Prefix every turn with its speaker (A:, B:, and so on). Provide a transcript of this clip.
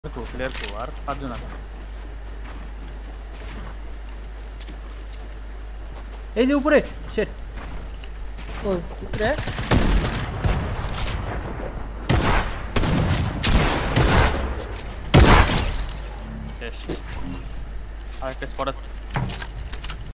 A: Player কো আর পাঁচজন আছে।
B: এই যে উপরে শিট
C: ওই উপরে
A: শেষ। আরেকটা স্কোয়াড আছে।